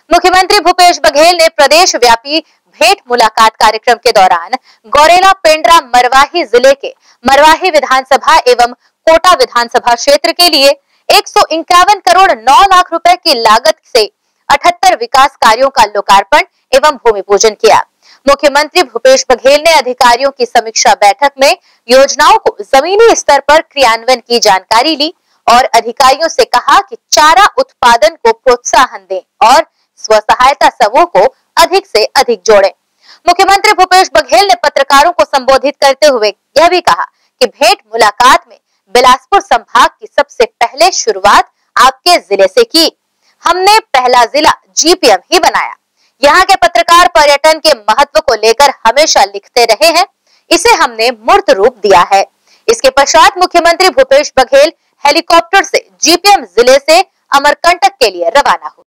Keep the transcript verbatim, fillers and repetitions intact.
मुख्यमंत्री भूपेश बघेल ने प्रदेश व्यापी भेंट मुलाकात कार्यक्रम के दौरान गौरेला पेंड्रा मरवाही जिले के मरवाही विधानसभा एवं कोटा विधानसभा क्षेत्र के लिए एक सौ इक्यावन करोड़ नौ लाख रुपए की लागत से अठहत्तर विकास कार्यों का लोकार्पण एवं भूमि पूजन किया। मुख्यमंत्री भूपेश बघेल ने अधिकारियों की समीक्षा बैठक में योजनाओं को जमीनी स्तर पर क्रियान्वयन की जानकारी ली और अधिकारियों से कहा कि चारा उत्पादन को प्रोत्साहन दें और स्व सहायता समूह को अधिक से अधिक जोड़ें। मुख्यमंत्री भूपेश बघेल ने पत्रकारों को संबोधित करते हुए यह भी कहा कि भेंट मुलाकात में बिलासपुर संभाग की सबसे पहले शुरुआत आपके जिले से की। हमने पहला जिला जीपीएम ही बनाया। यहाँ के पत्रकार पर्यटन के महत्व को लेकर हमेशा लिखते रहे हैं, इसे हमने मूर्त रूप दिया है। इसके पश्चात मुख्यमंत्री भूपेश बघेल हेलीकॉप्टर से जीपीएम जिले से अमरकंटक के लिए रवाना हुए।